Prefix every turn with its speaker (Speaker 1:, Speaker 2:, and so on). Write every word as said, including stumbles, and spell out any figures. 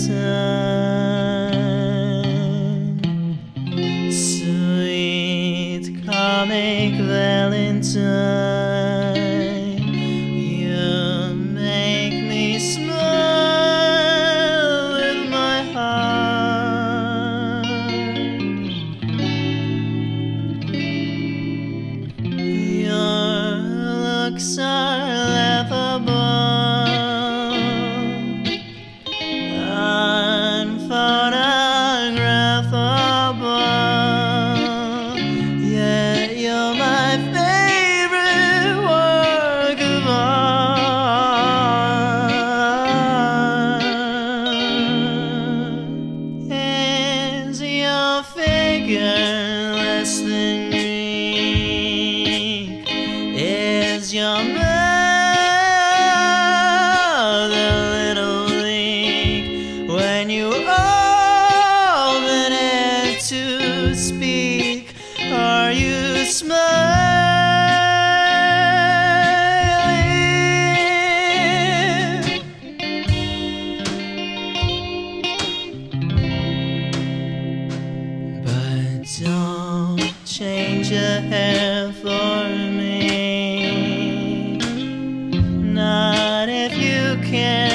Speaker 1: Sweet comic Valentine, you make me smile with my heart. Your looks are laughable, unphotographable, yet you're my favorite work of art. Is your figure less than Greek? Is your mouth a little weak when you open it to speak? Are you smiling? But don't change your hair for me, not if you can.